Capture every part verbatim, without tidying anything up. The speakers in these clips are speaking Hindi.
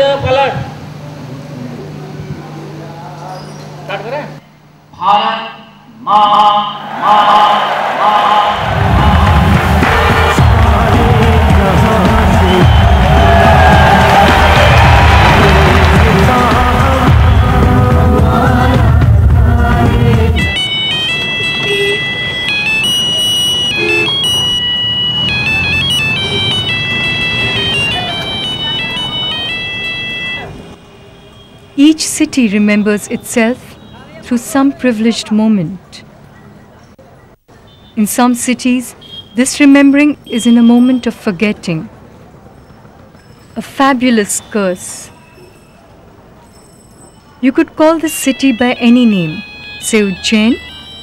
पलट स्टार्ट करें। भारत माँ माँ माँ Each city remembers itself through some privileged moment. In some cities, this remembering is in a moment of forgetting. A fabulous curse. You could call this city by any name, say Ujjain.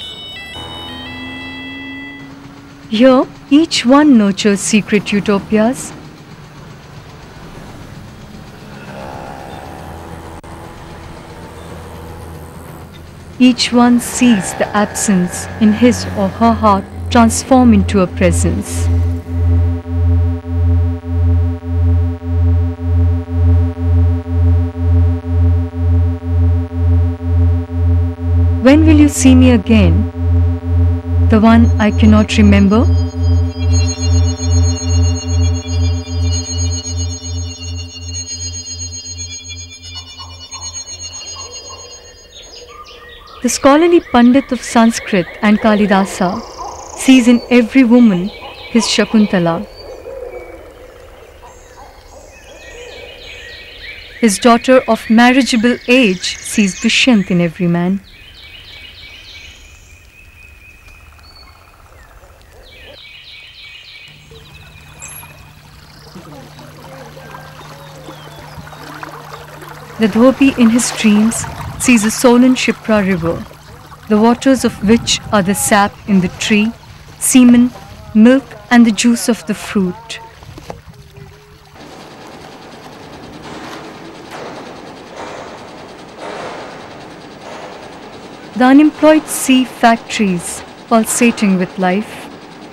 Here, each one nurtures secret utopias. Each one sees the absence in his or her heart transform into a presence. When will you see me again? The one I cannot remember? The scholarly Pandit of Sanskrit and Kalidasa sees in every woman his Shakuntala. His daughter of marriageable age sees Dushyant in every man. The Dhobi in his dreams sees a Solan Shipra river, the waters of which are the sap in the tree, semen, milk and the juice of the fruit. The unemployed see factories pulsating with life.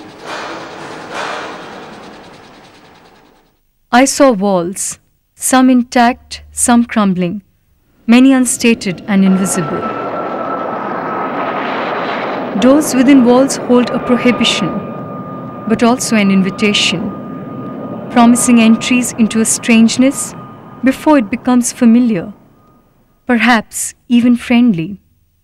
I saw walls, some intact, some crumbling, many unstated and invisible. Doors within walls hold a prohibition, but also an invitation, promising entries into a strangeness before it becomes familiar, perhaps even friendly.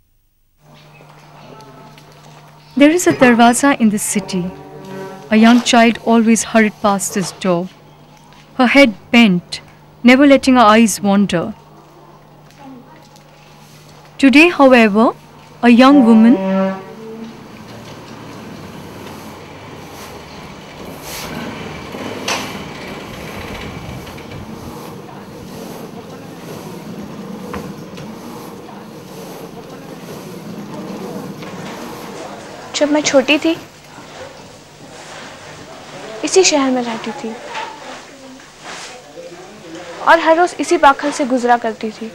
There is a darwaza in the city. A young child always hurried past this door, her head bent, never letting her eyes wander. Today, however, a young woman जब मैं छोटी थी इसी शहर में रहती थी और हर रोज इसी पाखल से गुजरा करती थी।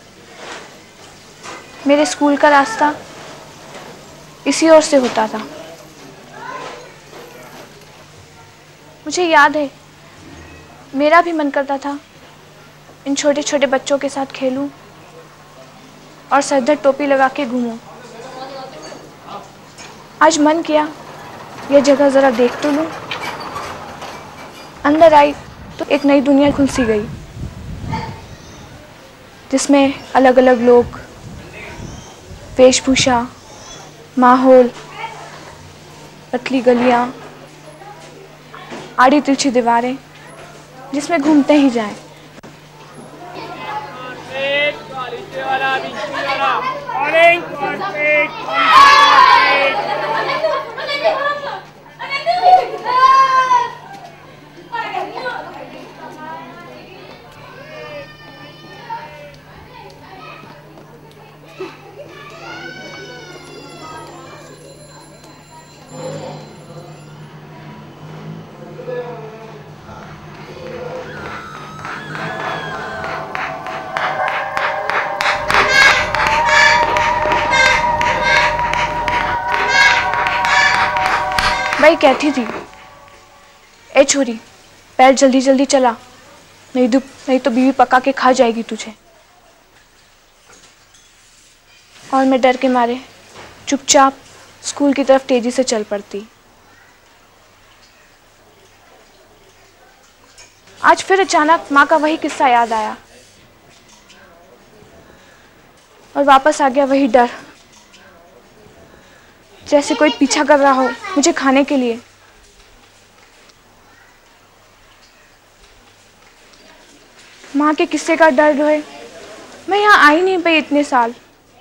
मेरे स्कूल का रास्ता इसी ओर से होता था। मुझे याद है मेरा भी मन करता था इन छोटे छोटे बच्चों के साथ खेलूं और सरधर टोपी लगा के घूमूं। आज मन किया यह जगह जरा देख तो लूं। अंदर आई तो एक नई दुनिया खुल सी गई, जिसमें अलग अलग लोग, वेशभूषा, माहौल, पतली गलियां, आड़ी तिरछी दीवारें, जिसमें घूमते ही जाएं। भाई कहती थी, ए छोरी पैर जल्दी जल्दी चला, नहीं तो नहीं तो बीवी पका के खा जाएगी तुझे। और मैं डर के मारे चुपचाप स्कूल की तरफ तेजी से चल पड़ती। आज फिर अचानक माँ का वही किस्सा याद आया और वापस आ गया वही डर, जैसे कोई पीछा कर रहा हो मुझे खाने के लिए। माँ के किस्से का डर रहे मैं यहाँ आ ही नहीं पाई इतने साल।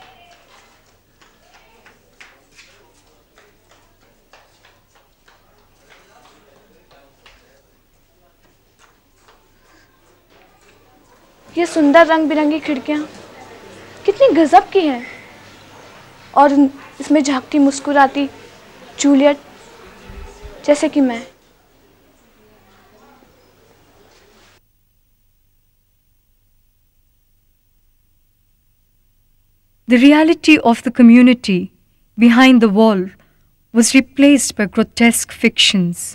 ये सुंदर रंग बिरंगी खिड़कियाँ कितनी गजब की हैं, और इसमें झांकती मुस्कुराती जूलियट जैसे कि मैं। The reality of the community behind the wall was replaced by grotesque fictions.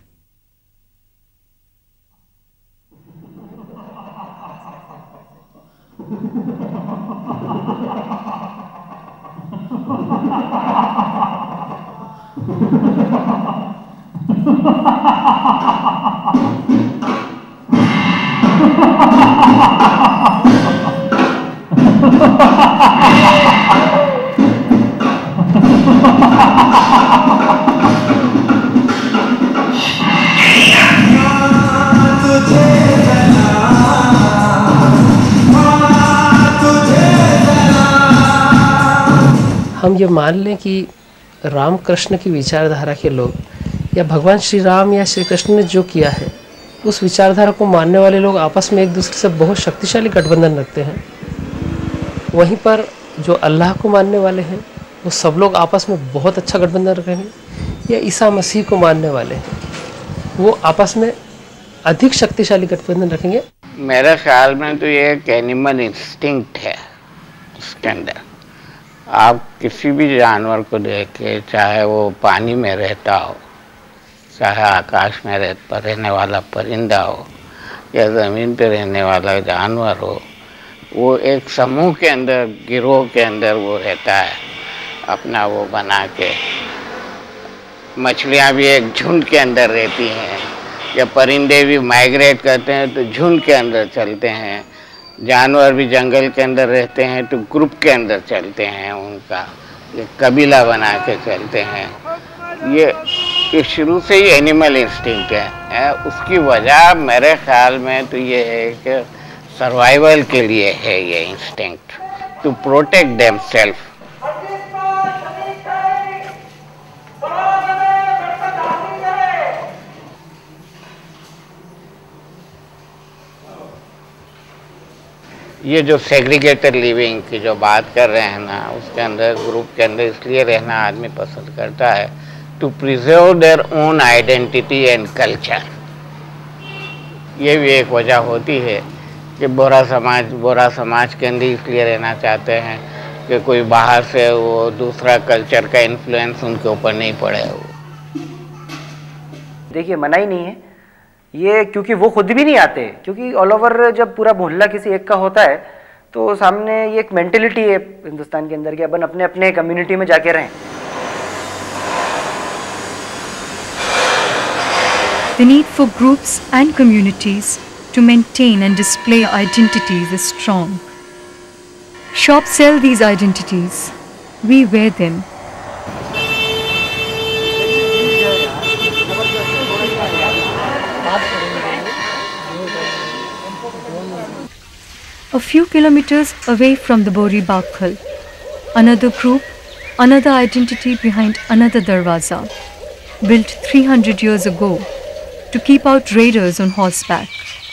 हम ये मान लें कि रामकृष्ण की विचारधारा के लोग या भगवान श्री राम या श्री कृष्ण ने जो किया है, उस विचारधारा को मानने वाले लोग आपस में एक दूसरे से बहुत शक्तिशाली गठबंधन रखते हैं। वहीं पर जो अल्लाह को मानने वाले हैं वो सब लोग आपस में बहुत अच्छा गठबंधन रखेंगे। या ईसा मसीह को मानने वाले हैं वो आपस में अधिक शक्तिशाली गठबंधन रखेंगे। मेरे ख्याल में तो ये एक एनिमल इंस्टिंक्ट है उसके अंदर। आप किसी भी जानवर को देखें, चाहे वो पानी में रहता हो, चाहे आकाश में रह पर रहने वाला परिंदा हो या ज़मीन पे रहने वाला जानवर हो, वो एक समूह के अंदर, गिरोह के अंदर वो रहता है अपना वो बना के। मछलियाँ भी एक झुंड के अंदर रहती हैं, या परिंदे भी माइग्रेट करते हैं तो झुंड के अंदर चलते हैं। जानवर भी जंगल के अंदर रहते हैं तो ग्रुप के अंदर चलते हैं, उनका एक कबीला बना के चलते हैं। ये ये शुरू से ही एनिमल इंस्टिंक्ट है, है। उसकी वजह मेरे ख्याल में तो ये है कि सर्वाइवल के लिए है ये इंस्टिंक्ट, टू प्रोटेक्ट देमसेल्फ। ये जो सेग्रीगेटेड लिविंग की जो बात कर रहे हैं ना, उसके अंदर ग्रुप के अंदर इसलिए रहना आदमी पसंद करता है to preserve their own identity and culture. ये भी एक वजह होती है कि बोरा समाज बोरा समाज के अंदर इसलिए रहना चाहते हैं कि कोई बाहर से वो दूसरा कल्चर का इन्फ्लुएंस उनके ऊपर नहीं पड़े। वो देखिए मना ही नहीं है ये, क्योंकि वो खुद भी नहीं आते, क्योंकि ऑल ओवर जब पूरा मोहल्ला किसी एक का होता है तो सामने ये एक मेंटेलिटी है हिंदुस्तान के अंदर कि अपन अपने अपने कम्युनिटी में जाके रहें। The need for groups and communities to maintain and display identities is strong. Shops sell these identities. We wear them. A few kilometers away from the Bori Bakhal, another group, another identity behind another darwaza, built three hundred years ago to keep out raiders on horseback.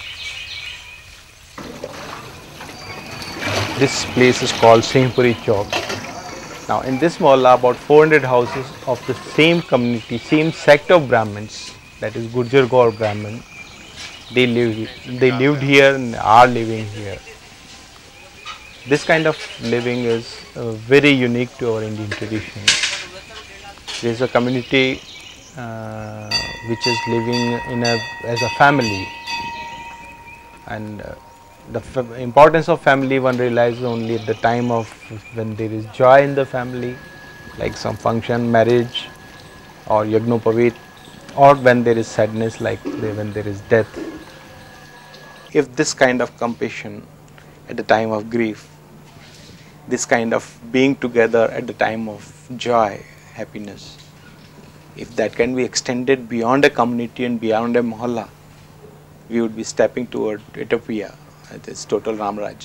This place is called Singhpuri Chowk. Now in this mohalla about four hundred houses of the same community, same sect of Brahmins, that is Gurjar Gaur Brahmin, they live, they lived here and are living here. This kind of living is uh, very unique to our Indian tradition. There is a community uh, which is living in a, as a family, and uh, the f importance of family one realizes only at the time of when there is joy in the family, like some function, marriage or yagnopavit, or when there is sadness, like when there is death. If this kind of compassion at the time of grief, this kind of being together at the time of joy, happiness, if that can be extended beyond a community and beyond a mohalla, we would be stepping toward utopia, that is total Ramrajya.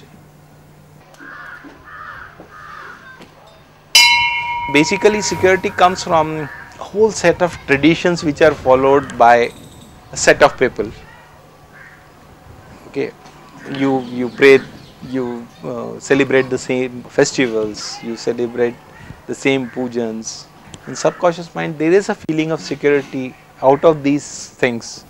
Basically, security comes from a whole set of traditions which are followed by a set of people. Okay, you you pray, you uh, celebrate the same festivals, you celebrate the same pujans. In subconscious mind, there is a feeling of security out of these things.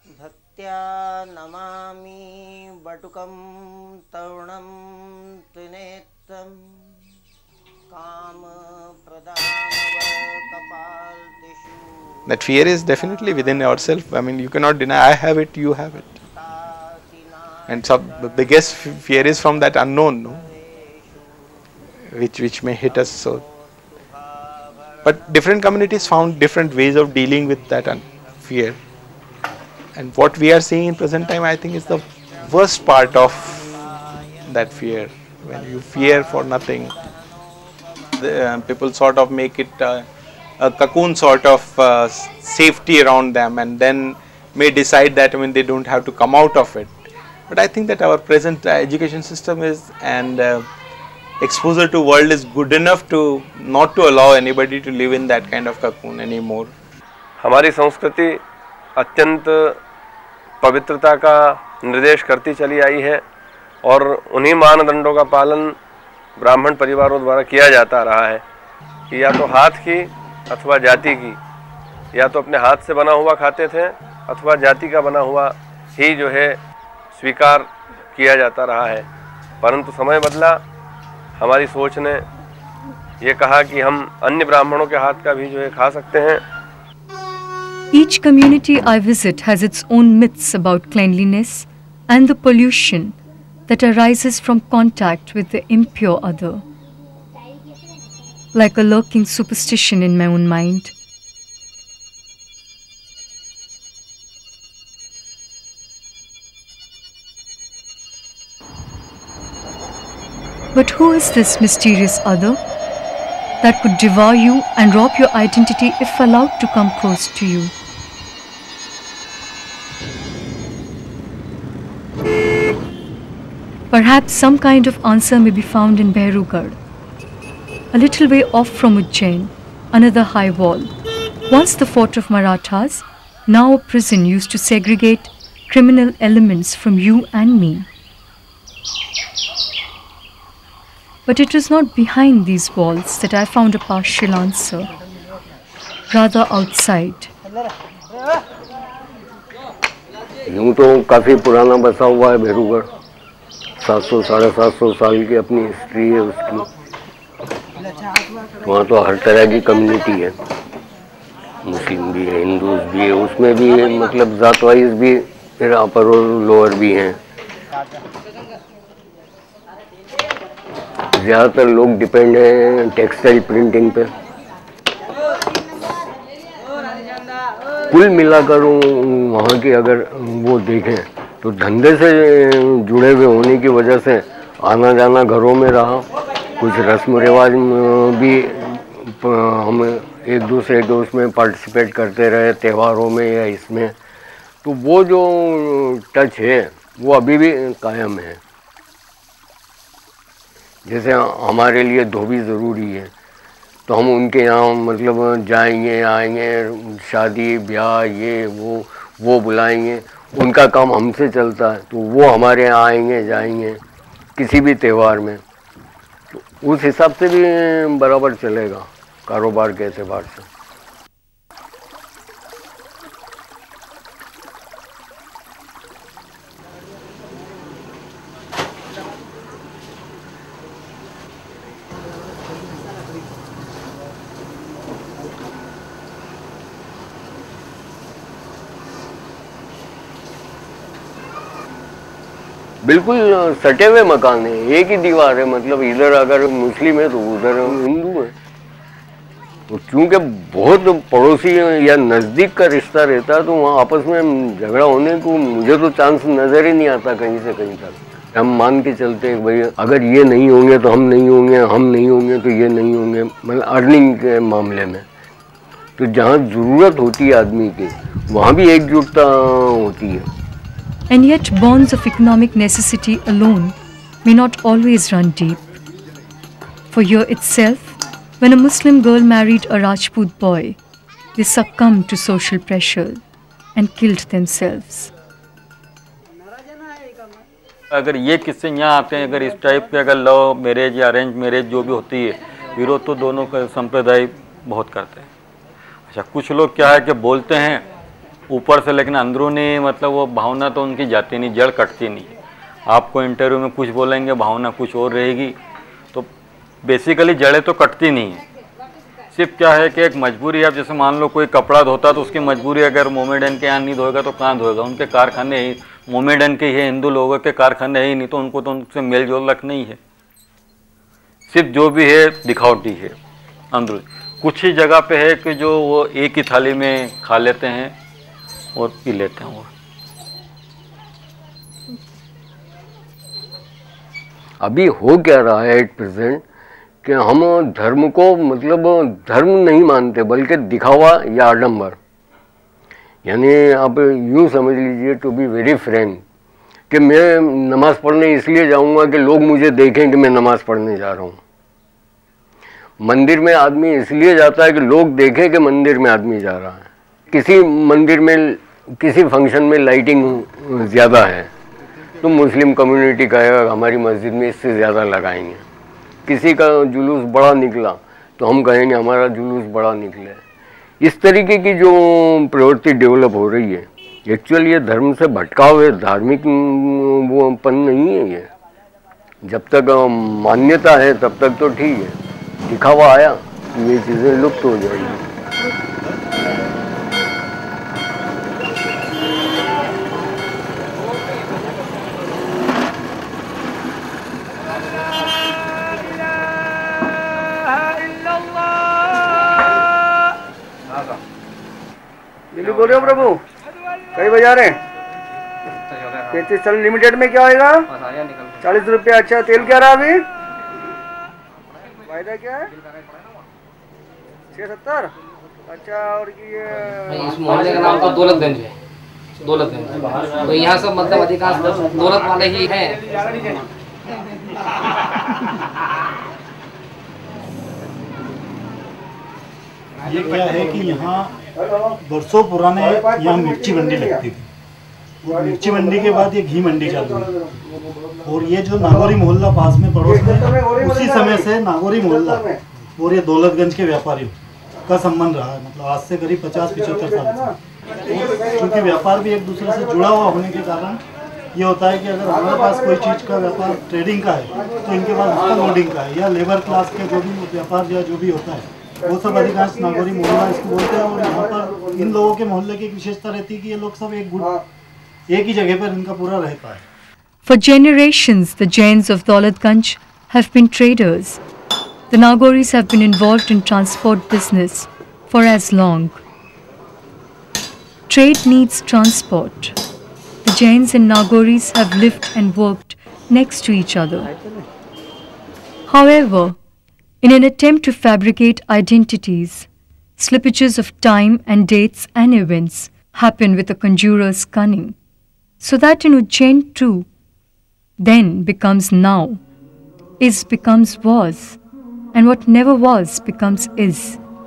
That fear is definitely within yourself. I mean, you cannot deny, I have it, you have it. And so the biggest fear is from that unknown, no? which which may hit us. So, but different communities found different ways of dealing with that fear. And what we are seeing in present time, I think, is the worst part of that fear. When you fear for nothing, the, uh, people sort of make it uh, a cocoon sort of uh, safety around them, and then may decide that I mean they don't have to come out of it. But I think that our present uh, education system is and uh, exposure to world is good enough to not to allow anybody to live in that kind of cocoon anymore. हमारी संस्कृति अत्यंत पवित्रता का निर्देश करती चली आई है और उन्हीं मानदंडों का पालन ब्राह्मण परिवारों द्वारा किया जाता रहा है कि या तो हाथ की अथवा जाति की, या तो अपने हाथ से बना हुआ खाते थे अथवा जाति का बना हुआ ही जो है स्वीकार किया जाता रहा है। परंतु समय बदला, हमारी सोच ने ये कहा कि हम अन्य ब्राह्मणों के हाथ का भी जो है खा सकते हैं। Each community I visit has its own myths about cleanliness and the pollution that arises from contact with the impure other. Like a lurking superstition in my own mind. But who is this mysterious other that could devour you and rob your identity if allowed to come close to you? Perhaps some kind of answer may be found in Mehrotra, a little way off from Ujjain, another high wall, once the fort of Marathas, now a prison used to segregate criminal elements from you and me. But it was not behind these walls that I found a partial answer, rather outside. यूं तो काफ़ी पुराना बसा हुआ है मेहरुगढ़, सात सौ साढ़े सात सौ साल की अपनी हिस्ट्री है उसकी। वहाँ तो हर तरह की कम्युनिटी है, मुस्लिम भी है, हिंदूज भी है, उसमें भी मतलब जात वाइज भी फिर अपर और लोअर भी हैं। ज़्यादातर लोग डिपेंड हैं टेक्सटाइल प्रिंटिंग पे। कुल मिलाकर वहाँ की अगर वो देखें तो धंधे से जुड़े हुए होने की वजह से आना जाना घरों में रहा, कुछ रस्म रिवाज भी हम एक दूसरे के उसमें पार्टिसिपेट करते रहे त्योहारों में या इसमें, तो वो जो टच है वो अभी भी कायम है। जैसे हमारे लिए धोबी ज़रूरी है तो हम उनके यहाँ मतलब जाएंगे आएंगे, शादी ब्याह ये वो वो बुलाएंगे, उनका काम हमसे चलता है तो वो हमारे यहाँ आएंगे जाएंगे किसी भी त्यौहार में, तो उस हिसाब से भी बराबर चलेगा कारोबार के एतबार से। बिल्कुल सटे हुए मकान है, एक ही दीवार है, मतलब इधर अगर मुस्लिम है तो उधर हिंदू है। तो क्योंकि बहुत पड़ोसी या नज़दीक का रिश्ता रहता है तो वहाँ आपस में झगड़ा होने को मुझे तो चांस नज़र ही नहीं आता कहीं से कहीं तक। हम मान के चलते हैं भाई अगर ये नहीं होंगे तो हम नहीं होंगे, हम नहीं होंगे तो ये नहीं होंगे, मतलब अर्निंग के मामले में। तो जहाँ ज़रूरत होती है आदमी की वहाँ भी एकजुटता होती है। And yet bonds of economic necessity alone may not always run deep. For here itself, when a Muslim girl married a Rajput boy, they succumbed to social pressure and killed themselves. अगर ये किस्से यहाँ आते हैं, अगर इस टाइप के अगर लव मैरिज या अरेंज मैरिज जो भी होती है, विरोध तो दोनों का संप्रदाय बहुत करते हैं। अच्छा, कुछ लोग क्या है कि बोलते हैं ऊपर से, लेकिन अंदरूनी मतलब वो भावना तो उनकी जाती नहीं, जड़ कटती नहीं। आपको इंटरव्यू में कुछ बोलेंगे, भावना कुछ और रहेगी, तो बेसिकली जड़ें तो कटती नहीं है। सिर्फ क्या है कि एक मजबूरी, आप जैसे मान लो कोई कपड़ा धोता तो उसकी मजबूरी, अगर मोमेडन के यहाँ नहीं धोएगा तो कहाँ धोएगा, उनके कारखाने ही मोमेडन के ही, हिंदू लोगों के कारखाने है ही नहीं, तो उनको तो उनसे मेल जोल रख नहीं है। सिर्फ जो भी है दिखावटी है अंदर। कुछ ही जगह पे है कि जो वो एक ही थाली में खा लेते हैं और पी लेते हैं। वो अभी हो क्या रहा है एट प्रेजेंट कि हम धर्म को मतलब धर्म नहीं मानते बल्कि दिखावा या आडंबर। यानी आप यूँ समझ लीजिए, टू बी वेरी फ्रैंक, कि मैं नमाज़ पढ़ने इसलिए जाऊँगा कि लोग मुझे देखें कि मैं नमाज़ पढ़ने जा रहा हूँ। मंदिर में आदमी इसलिए जाता है कि लोग देखें कि मंदिर में आदमी जा रहा है। किसी मंदिर में किसी फंक्शन में लाइटिंग ज़्यादा है तो मुस्लिम कम्युनिटी कहेगा हमारी मस्जिद में इससे ज़्यादा लगाएंगे। किसी का जुलूस बड़ा निकला तो हम कहेंगे हमारा जुलूस बड़ा निकले। इस तरीके की जो प्रवृत्ति डेवलप हो रही है, एक्चुअली ये धर्म से भटकाव है, धार्मिक वो पन नहीं है। ये जब तक मान्यता है तब तक तो ठीक है, दिखावा आया ये चीज़ें लुप्त हो जाएगी। दिल्ली बोल रहे हो प्रभु, कई बजा रहे? पैंतीस चालीस लिमिटेड में क्या आएगा? चालीस रुपया। अच्छा, तेल क्या रहा अभी? वायदा क्या है? छः सत्तर। अच्छा, और ये इस मोहल्ले का नाम तो दौलतगंज है, दौलतगंज। तो यहाँ सब मतलब अधिकांश दौलत वाले ही हैं। ये क्या है कि यहाँ बरसों पुराने यहाँ मिर्ची मंडी लगती थी, और मिर्ची मंडी के बाद ये घी मंडी चालू हुई। और ये जो नागौरी मोहल्ला पास में पड़ोस में, उसी समय से नागौरी मोहल्ला और ये दौलतगंज के व्यापारियों का संबंध रहा है, मतलब आज से करीब पचास पिछहत्तर साल से। क्योंकि व्यापार भी एक दूसरे से जुड़ा हुआ होने के कारण ये होता है कि अगर हमारे पास कोई चीज़ का व्यापार ट्रेडिंग का है तो इनके पास उसका लोडिंग का है, या लेबर क्लास के जो भी व्यापार या जो भी होता है वो सब अधिकांश नागौरी मोहल्ला इसको बोलते हैं। और यहाँ पर इन लोगों के मोहल्ले की एक विशेषता रहती है कि ये लोग सब एक गुट एक ही जगह पर इनका पूरा रहता है। For generations, the Jains of Daulatganj have been traders. The Nagoris have been involved in transport business for as long. Trade needs transport. The Jains and Nagoris have lived and worked next to each other. However, in an attempt to fabricate identities, slippages of time and dates and events happen with a conjurer's cunning, so that in Ujjain too, then becomes now, is becomes was, and what never was becomes is.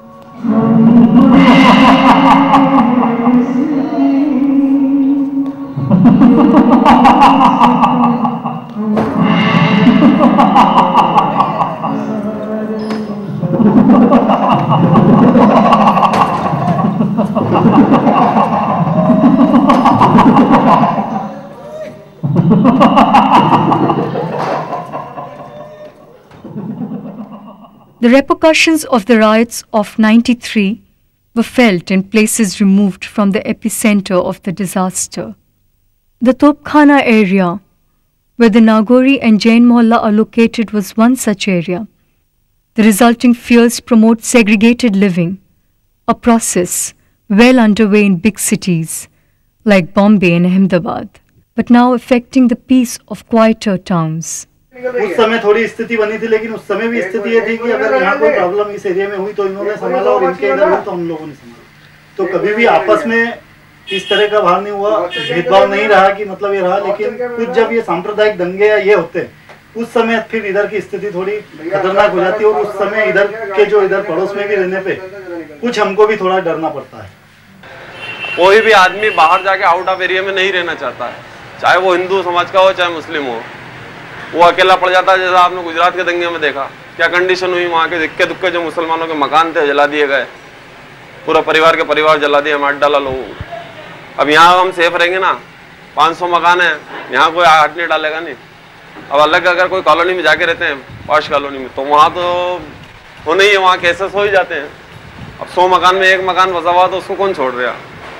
The repercussions of the riots of ninety-three were felt in places removed from the epicenter of the disaster. The Topkhana area, where the Nagori and Jain Mohalla are located, was one such area. The resulting fears promote segregated living, a process well underway in big cities like Bombay and Ahmedabad, but now affecting the peace of quieter towns. उस समय थोड़ी स्थिति बनी थी, लेकिन उस समय भी स्थिति ये थी कि अगर यहाँ कोई प्रॉब्लम इस एरिया में हुई तो इन्होंने संभाला और इनके इधर हुई तो हम लोगों ने संभाला। तो कभी भी आपस में इस तरह का भाव नहीं हुआ, भेदभाव नहीं रहा कि मतलब ये रहा। लेकिन कुछ जब ये सांप्रदायिक दंगे या ये होते हैं, उस समय फिर इधर की स्थिति थोड़ी खतरनाक हो जाती है और उस समय इधर के जो इधर पड़ोस में भी रहने पे कुछ हमको भी थोड़ा डरना पड़ता है। कोई भी आदमी बाहर जाके आउट ऑफ एरिया में नहीं रहना चाहता है, चाहे वो हिंदू समाज का हो चाहे मुस्लिम हो। वो अकेला पड़ जाता है। जैसा आपने गुजरात के दंगे में देखा क्या कंडीशन हुई, वहाँ के इक्के दुक्के जो मुसलमानों के मकान थे जला दिए गए, पूरा परिवार के परिवार जला दिया, मार डाला लोगों को। अब यहाँ हम सेफ रहेंगे ना, पाँच सौ मकान है, यहाँ कोई हाथ नहीं डालेगा नहीं। अब अलग अगर कोई कॉलोनी में जाके रहते हैं, पॉश कॉलोनी में, तो वहाँ तो हो नहीं है, वहाँ केसेस हो ही जाते हैं। अब सौ मकान में एक मकान बचा हुआ तो उसको कौन छोड़ रहा?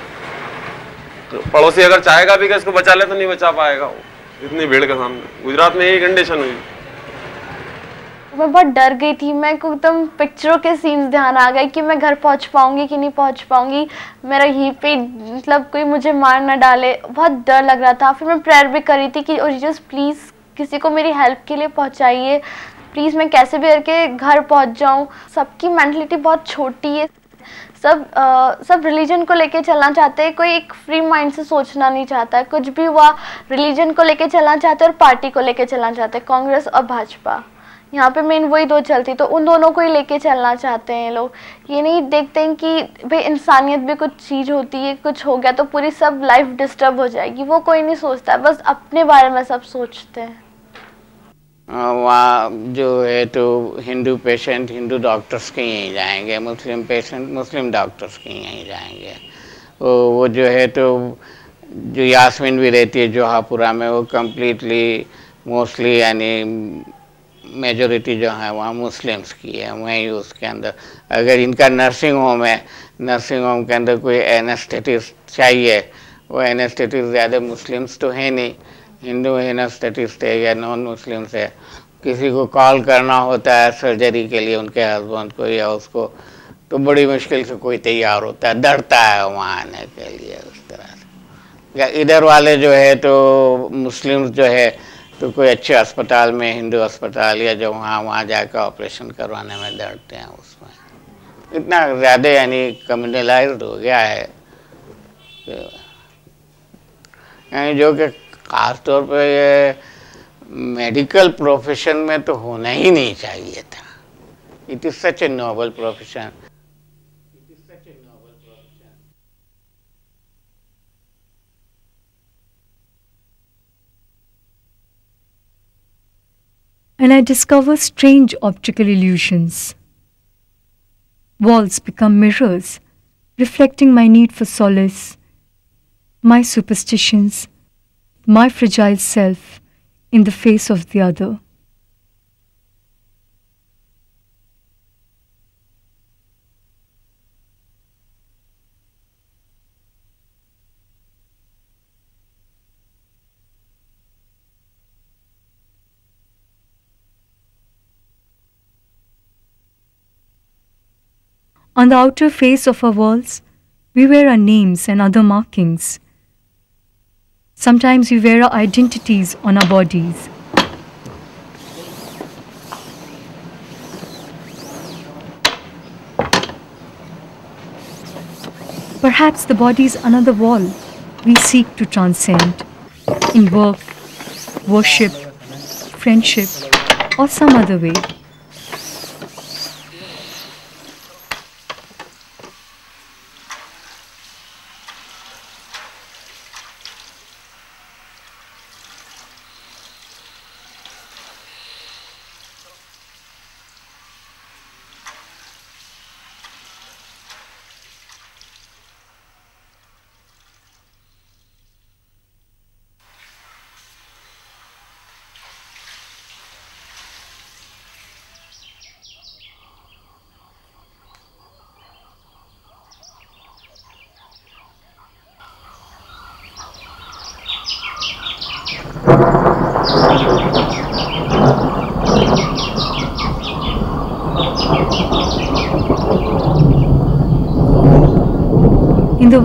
तो पड़ोसी अगर चाहेगा भी कि इसको बचा ले तो नहीं बचा पाएगा वो, इतनी भीड़ के सामने। गुजरात में यही कंडीशन हुई। मैं बहुत डर गई थी, मैं को एकदम पिक्चरों के सीन्स ध्यान आ गए कि मैं घर पहुंच पाऊंगी कि नहीं पहुंच पाऊंगी, मेरा यहीं पे मतलब कोई मुझे मार ना डाले, बहुत डर लग रहा था। फिर मैं प्रेयर भी करी थी कि ओरिजिनस प्लीज़ किसी को मेरी हेल्प के लिए पहुंचाइए, प्लीज़ मैं कैसे भी करके घर पहुंच जाऊं। सबकी मेंटलिटी बहुत छोटी है, सब आ, सब रिलीजन को लेके चलना चाहते हैं, कोई एक फ्री माइंड से सोचना नहीं चाहता है। कुछ भी हुआ रिलीजन को लेके चलना चाहते हैं और पार्टी को लेके चलना चाहते हैं, कांग्रेस और भाजपा। यहाँ पे मेन वही दो चलती, तो उन दोनों को ही लेके चलना चाहते हैं लोग। ये नहीं देखते हैं कि भाई इंसानियत भी कुछ चीज़ होती है, कुछ हो गया तो पूरी सब लाइफ डिस्टर्ब हो जाएगी, वो कोई नहीं सोचता है, बस अपने बारे में सब सोचते हैं। वहाँ जो है तो हिंदू पेशेंट हिंदू डॉक्टर्स के यहीं जाएंगे, मुस्लिम पेशेंट मुस्लिम डॉक्टर्स के यहीं जाएंगे। वो वो जो है तो जो यास्मीन भी रहती है जोहापुरा में, वो कम्प्लीटली मोस्टली यानी मेजोरिटी जो है वहाँ मुस्लिम्स की है। वहीं उसके अंदर अगर इनका नर्सिंग होम है, नर्सिंग होम के अंदर कोई एनेस्थेटिस्ट चाहिए, वो एनेस्थेटिस्ट ज़्यादा मुस्लिम्स तो है नहीं, हिंदू एनेस्थेटिस्ट है या नॉन मुस्लिम्स है। किसी को कॉल करना होता है सर्जरी के लिए उनके हस्बैंड को या उसको, तो बड़ी मुश्किल से कोई तैयार होता है, डरता है वहाँ आने के लिए उस तरह से। या इधर वाले जो है तो मुस्लिम्स जो है तो कोई अच्छे अस्पताल में, हिंदू अस्पताल या जो वहाँ वहाँ जाकर ऑपरेशन करवाने में डरते हैं। उसमें इतना ज़्यादा यानी कम्युनलाइज्ड हो गया है यानी जो कि ख़ास तौर पे ये मेडिकल प्रोफेशन में तो होना ही नहीं चाहिए था। It is such a noble profession. And I discover strange optical illusions. Walls become mirrors, reflecting my need for solace, my superstitions, my fragile self in the face of the other. On the outer face of our walls, we wear our names and other markings. Sometimes we wear our identities on our bodies. Perhaps the body is another wall we seek to transcend in work, worship, friendship, or some other way.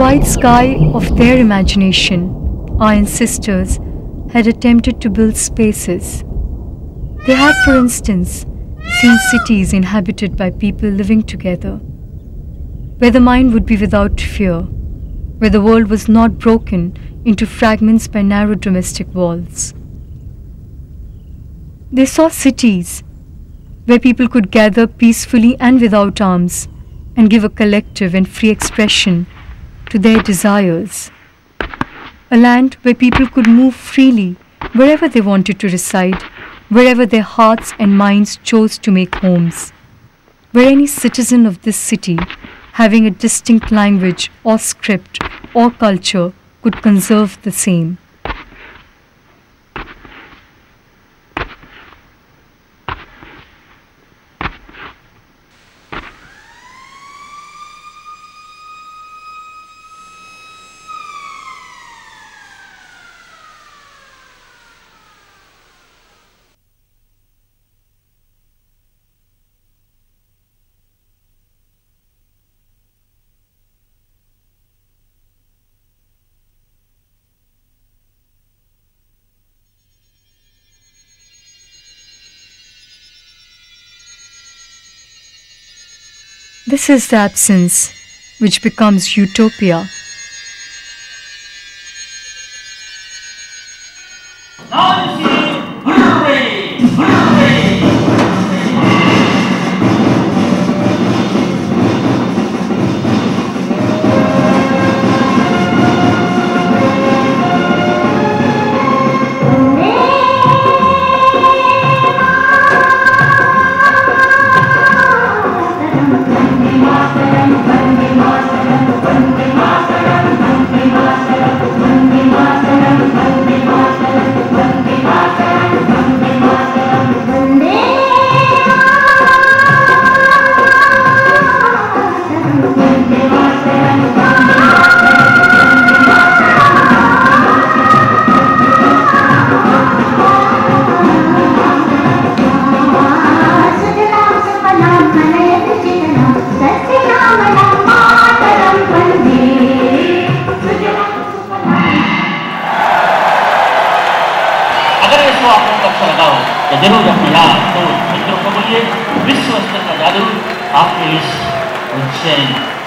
wide sky of their imagination, our ancestors had attempted to build spaces. They had, for instance, seen cities inhabited by people living together, where the mind would be without fear, where the world was not broken into fragments by narrow domestic walls. They saw cities where people could gather peacefully and without arms and give a collective and free expression to their desires. A land where people could move freely wherever they wanted to reside, wherever their hearts and minds chose to make homes, where any citizen of this city, having a distinct language or script or culture, could conserve the same. This is the absence which becomes utopia. जरूर रखिएगा तो मित्रों को बोलिए विश्व स्तर का जादू आपके इस उज्जैन